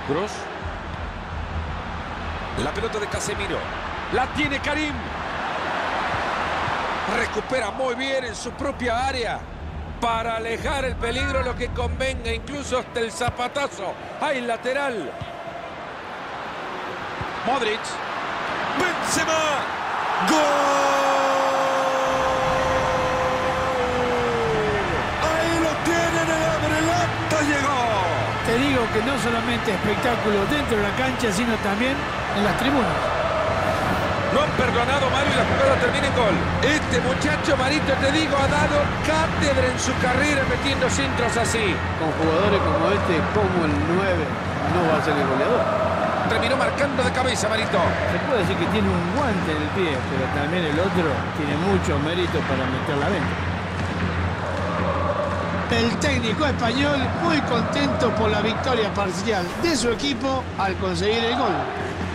Kroos. La pelota de Casemiro. La tiene Karim. Recupera muy bien en su propia área. Para alejar el peligro, lo que convenga, incluso hasta el zapatazo. Hay lateral. Modric. Benzema. ¡Gol! Ahí lo tienen, el abrelata llegó. Te digo que no solamente espectáculo dentro de la cancha, sino también en las tribunas. No han perdonado, Mario, y la jugada termina en gol. Este muchacho, Marito, te digo, ha dado cátedra en su carrera metiendo centros así. Con jugadores como este, como el 9, no va a ser el goleador. Terminó marcando de cabeza, Marito. Se puede decir que tiene un guante en el pie, pero también el otro tiene mucho mérito para meter la venta. El técnico español muy contento por la victoria parcial de su equipo al conseguir el gol.